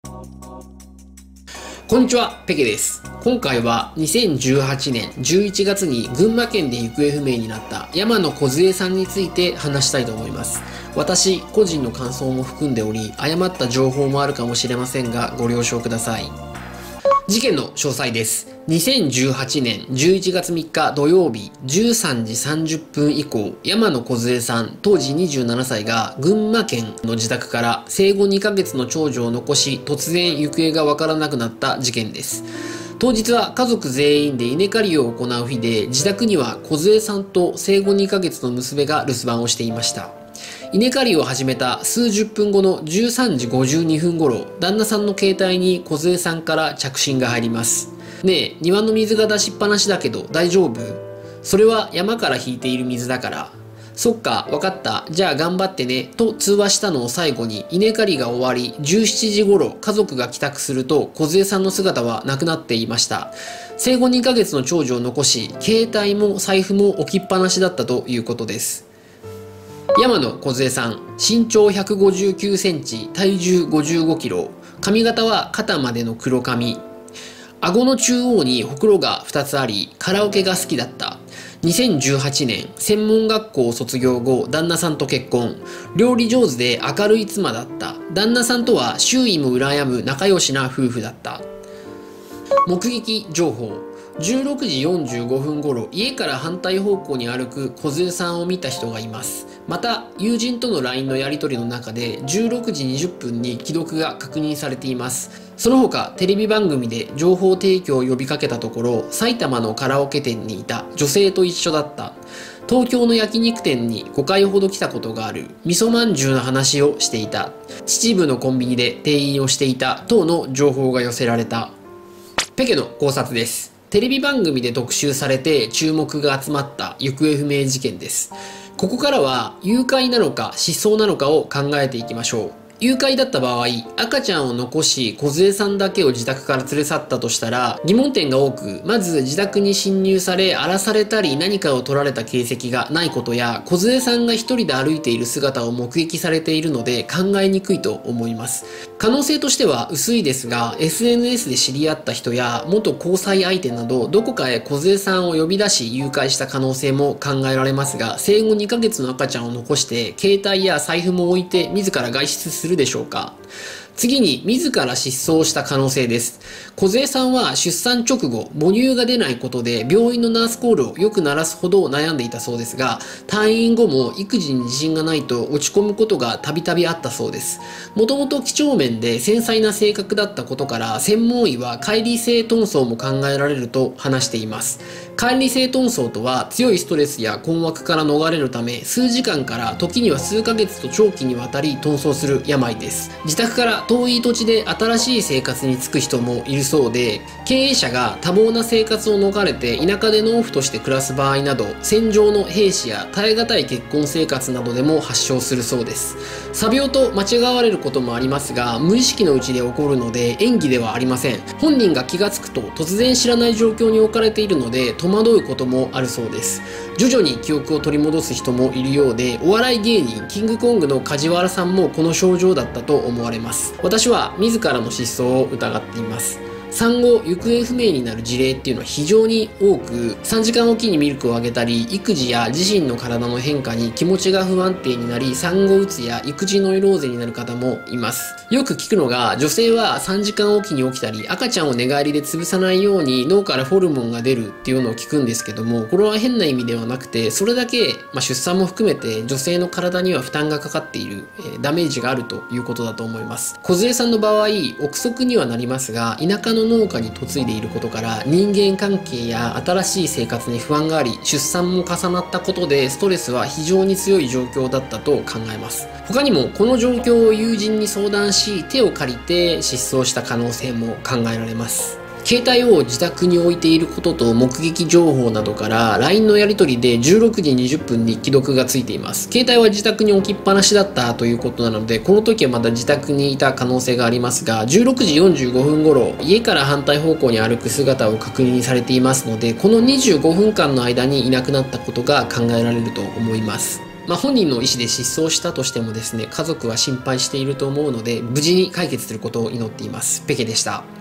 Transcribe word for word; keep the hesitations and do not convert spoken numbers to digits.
こんにちは、ペケです。今回はにせんじゅうはちねんじゅういちがつに群馬県で行方不明になった山野梢さんについて話したいと思います。私個人の感想も含んでおり、誤った情報もあるかもしれませんがご了承ください。事件の詳細です。にせんじゅうはちねんじゅういちがつみっか土曜日じゅうさんじさんじゅっぷん以降、山野梢さん当時にじゅうななさいが群馬県の自宅から生後にかげつの長女を残し、突然行方がわからなくなった事件です。当日は家族全員で稲刈りを行う日で、自宅には梢さんと生後にかげつの娘が留守番をしていました。稲刈りを始めた数十分後のじゅうさんじごじゅうにふん頃、旦那さんの携帯に梢さんから着信が入ります。ねえ、庭の水が出しっぱなしだけど大丈夫？それは山から引いている水だから。そっか、わかった。じゃあ頑張ってね。と通話したのを最後に稲刈りが終わり、じゅうしちじ頃家族が帰宅すると梢さんの姿はなくなっていました。生後にかげつの長女を残し、携帯も財布も置きっぱなしだったということです。山野梢さん、身長ひゃくごじゅうきゅうセンチ、体重ごじゅうごキロ、髪型は肩までの黒髪、顎の中央にほくろがふたつあり、カラオケが好きだった。にせんじゅうはちねん、専門学校を卒業後、旦那さんと結婚。料理上手で明るい妻だった。旦那さんとは周囲も羨む仲良しな夫婦だった。目撃情報。じゅうろくじよんじゅうごふん頃、家から反対方向に歩く梢さんを見た人がいます。また、友人との ライン のやり取りの中でじゅうろくじにじゅっぷんに既読が確認されています。その他、テレビ番組で情報提供を呼びかけたところ、埼玉のカラオケ店にいた女性と一緒だった。東京の焼肉店にごかいほど来たことがある。味噌まんじゅうの話をしていた。秩父のコンビニで店員をしていた等の情報が寄せられた。ペケの考察です。テレビ番組で特集されて注目が集まった行方不明事件です。ここからは誘拐なのか失踪なのかを考えていきましょう。誘拐だった場合、赤ちゃんを残し梢さんだけを自宅から連れ去ったとしたら疑問点が多く、まず自宅に侵入され荒らされたり何かを取られた形跡がないことや、梢さんが一人で歩いている姿を目撃されているので考えにくいと思います。可能性としては薄いですが、 エスエヌエス で知り合った人や元交際相手などどこかへ梢さんを呼び出し誘拐した可能性も考えられますが、生後にかげつの赤ちゃんを残して携帯や財布も置いて自ら外出するでしょうか。次に、自ら失踪した可能性です。梢さんは出産直後、母乳が出ないことで病院のナースコールをよく鳴らすほど悩んでいたそうですが、退院後も育児に自信がないと落ち込むことがたびたびあったそうです。もともと几帳面で繊細な性格だったことから、専門医は解離性遁走も考えられると話しています。解離性遁走とは、強いストレスや困惑から逃れるため、数時間から時には数ヶ月と長期にわたり遁走する病です。自宅から遠い土地で新しい生活に就く人もいるそうで、経営者が多忙な生活を逃れて田舎で農夫として暮らす場合など、戦場の兵士や耐え難い結婚生活などでも発症するそうです。詐病と間違われることもありますが、無意識のうちで起こるので演技ではありません。本人が気がつくと突然知らない状況に置かれているので戸惑うこともあるそうです。徐々に記憶を取り戻す人もいるようで、お笑い芸人キングコングの梶原さんもこの症状だったと思われます。私は自らの失踪を疑っています。産後行方不明になる事例っていうのは非常に多く、さんじかんおきにミルクをあげたり、育児や自身の体の変化に気持ちが不安定になり、産後うつや育児ノイローゼになる方もいます。よく聞くのが、女性はさんじかんおきに起きたり、赤ちゃんを寝返りで潰さないように脳からホルモンが出るっていうのを聞くんですけども、これは変な意味ではなくて、それだけ、まあ、出産も含めて女性の体には負担がかかっている、えー、ダメージがあるということだと思います。梢さんの場合、憶測にはなりますが、田舎の農家に嫁いでいることから人間関係や新しい生活に不安があり、出産も重なったことでストレスは非常に強い状況だったと考えます。他にもこの状況を友人に相談し、手を借りて失踪した可能性も考えられます。携帯を自宅に置いていることと目撃情報などから ライン のやり取りでじゅうろくじにじゅっぷんに既読がついています。携帯は自宅に置きっぱなしだったということなので、この時はまだ自宅にいた可能性がありますが、じゅうろくじよんじゅうごふん頃、家から反対方向に歩く姿を確認されていますので、このにじゅうごふんかんの間にいなくなったことが考えられると思います。 まあ、本人の意思で失踪したとしてもですね、家族は心配していると思うので、無事に解決することを祈っています。ペケでした。